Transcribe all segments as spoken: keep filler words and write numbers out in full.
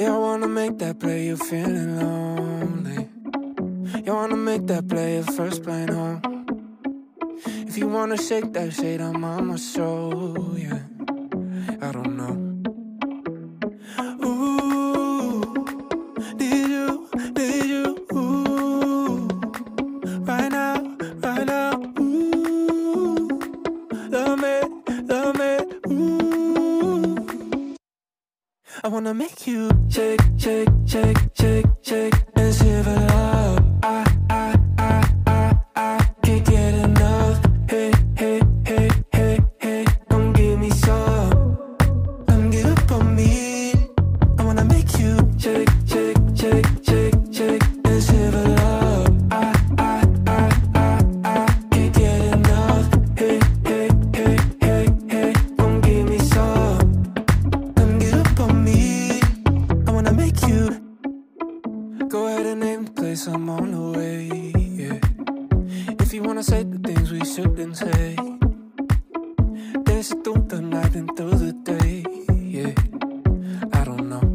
Yeah, I wanna make that play, you're feeling lonely. You wanna make that play, your first plane home. If you wanna shake that shade, I'm on my show, yeah. I don't know. Ooh, need you, need you, ooh. Right now, right now, ooh. Love me, love me, ooh. I wanna make you shake, shake, shake, shake, shake, and shiver up. I, I, I, I, I can't get enough. Hey, hey, hey, hey, hey, come give me some. Come get up on me. I wanna make you shake, shake, shake, shake, shake, and shiver up. I, I, I, I, I can't get enough. Hey, hey, hey, hey, hey, come give me some. Come get up on me. I wanna make you. Go ahead and name the place, I'm on the way, yeah. If you wanna say the things we shouldn't say, dance it through the night and through the day, yeah. I don't know.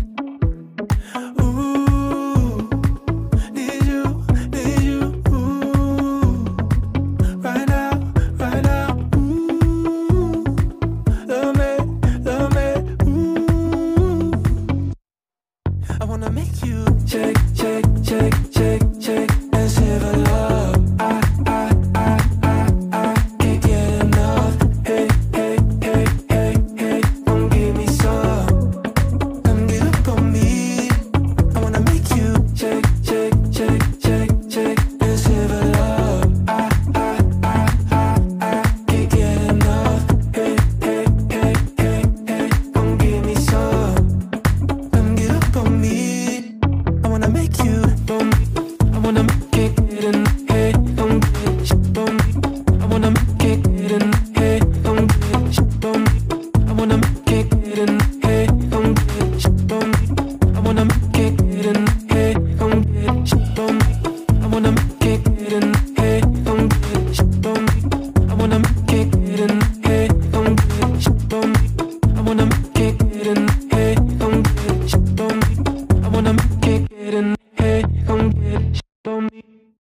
Ooh, need you, need you, ooh. Right now, right now, ooh. Love me, love me, ooh. I wanna make you shake, shake, shake, shake, shake, and shiver up. I, I, I, I, I can't get enough. Hey, hey, hey, hey, hey, come give me some. Come get up on me. I wanna make you shake, shake, shake, shake, shake, and shiver up. I, I, I, I, I can't get enough. Hey, hey, hey, hey, hey, come give me some. Come get up on me. I wanna make you boom. I wanna make it get in. Hey, don't get shit on me. I wanna make it get in. Hey, don't get shit on me. I wanna make it get in. Hey, don't get shit on me. I wanna make it get in. Hey, don't get shit on me. I wanna make it get in. Hey, don't get shit on me. I wanna make it get in. Hey, don't get shit on me. I wanna make it get in. Hey, don't get shit on me. I wanna make it get in. Hey, don't get shit on me.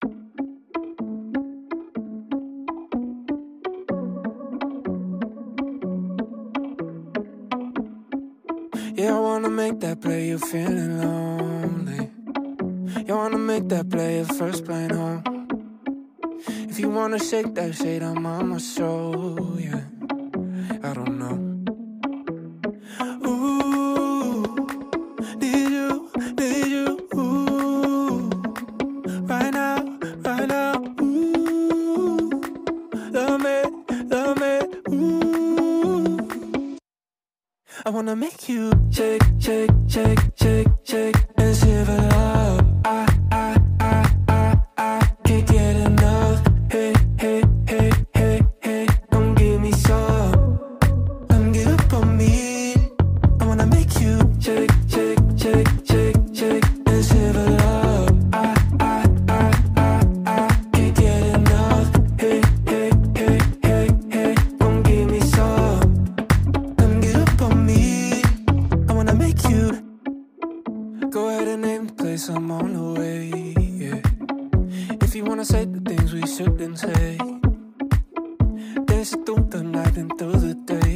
Yeah, I wanna make that play, you're feeling lonely. You wanna make that play, your first plane home. If you wanna shake that shade, I'm on my show, yeah. I don't know. Ooh, need you, need you, ooh. Right now, right now, ooh. Love me, love me, ooh. I wanna make you shake, shake, shake, shake, shake, and shiver up. I, I, I, I, I can't get enough. Hey, hey, hey, hey, hey, come give me some. Come get up on me. I wanna make you shake, shake, shake, shake, shake, and shiver up. I, I, I, I, I can't get enough. Hey, hey, hey, hey, hey, come give me some. Come get up on me. I wanna make you. Go ahead and name the place, I'm on the way, yeah. If you wanna say the things we shouldn't say, dance it through the night and through the day.